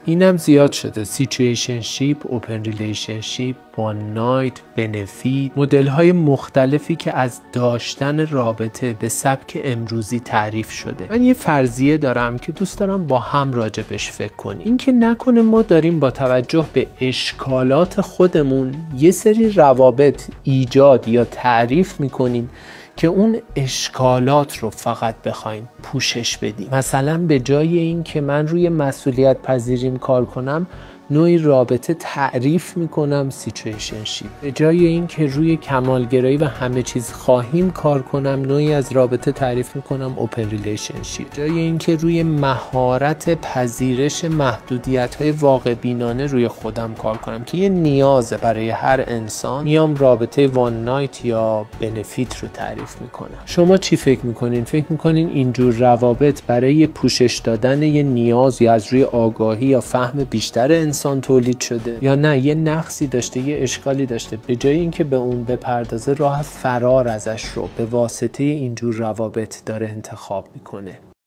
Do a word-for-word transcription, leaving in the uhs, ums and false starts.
اینم زیاد شده. سیچویشنشیپ، اوپن ریلیشنشیپ، وان نایت، بنفیت، مدل های مختلفی که از داشتن رابطه به سبک امروزی تعریف شده. من یه فرضیه دارم که دوست دارم با هم راجبش فکر کنیم. این که نکنه ما داریم با توجه به اشکالات خودمون یه سری روابط ایجاد یا تعریف میکنیم که اون اشکالات رو فقط بخوایم پوشش بدیم. مثلا به جای این که من روی مسئولیت پذیریم کار کنم، نوعی رابطه تعریف میکنم سیچویشنشیپ. به جای این که روی کمالگرایی و همه چیز خواهیم کار کنم، نوعی از رابطه تعریف میکنم اوپن ریلیشنشیپ. جای این که روی مهارت پذیرش محدودیت های واقع بینانه روی خودم کار کنم که یه نیازه برای هر انسان، میام رابطه وان نایت یا بنفیت رو تعریف میکنم. شما چی فکر میکنین؟ فکر میکنین اینجور روابط برای پوشش دادن یه نیاز یا از روی آگاهی یا فهم بیشتر انسان تولید شده، یا نه یه نقصی داشته، یه اشکالی داشته، به جای اینکه به اون بپردازه راه فرار ازش رو به واسطه اینجور روابط داره انتخاب میکنه؟